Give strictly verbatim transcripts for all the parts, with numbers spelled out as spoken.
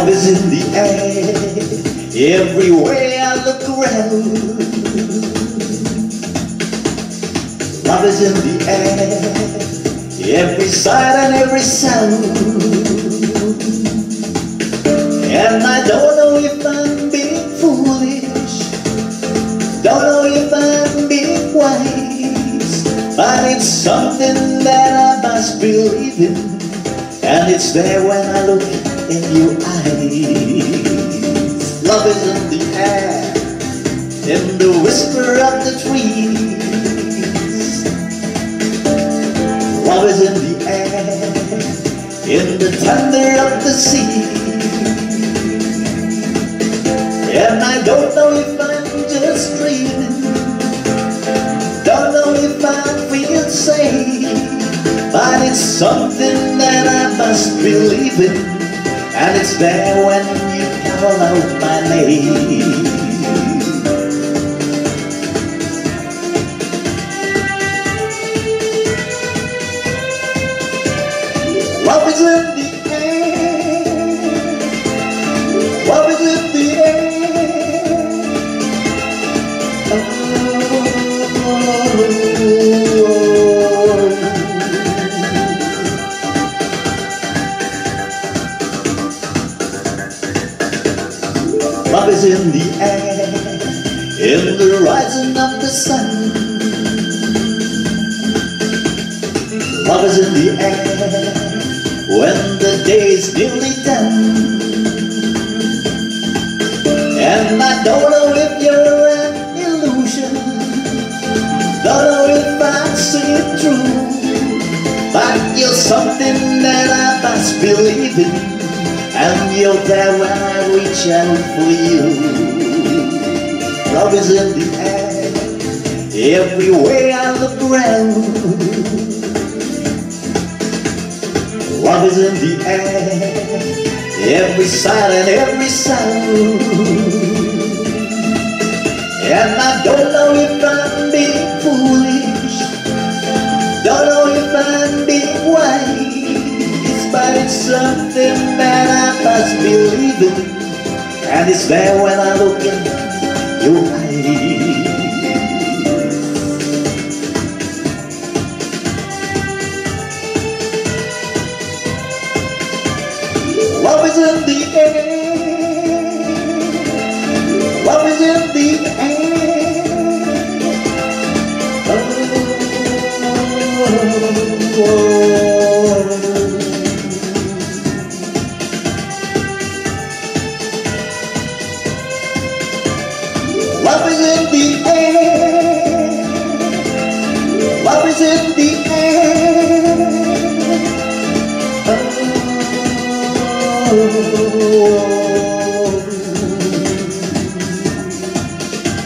Love is in the air, everywhere I look around. Love is in the air, every sight and every sound. And I don't know if I'm being foolish, don't know if I'm being wise, but it's something that I must believe in, and it's there when I look in your eyes. Love is in the air, in the whisper of the trees. Love is in the air, in the thunder of the sea. And I don't know if I'm just dreaming, don't know if I feel safe, but it's something that I must believe in, and it's there when you call out my name. Love is in the air, love is in the air. Love is in the air, in the rising of the sun. Love is in the air, when the day is nearly done. And I don't know if you're an illusion, don't know if I see it true, but you're something that I must believe in, and you're there when I reach out for you. Love is in the air, everywhere I look around. Love is in the air, every sight and every sound. And I don't know if I'm being foolish, don't know if I'm being wise, but it's something that I must believe in, and it's there when I look in your eyes. Love is in the air, love is in the air. Oh, oh, oh. Love is in the air, love is in the air. Oh,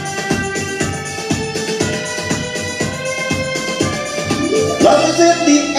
love is in the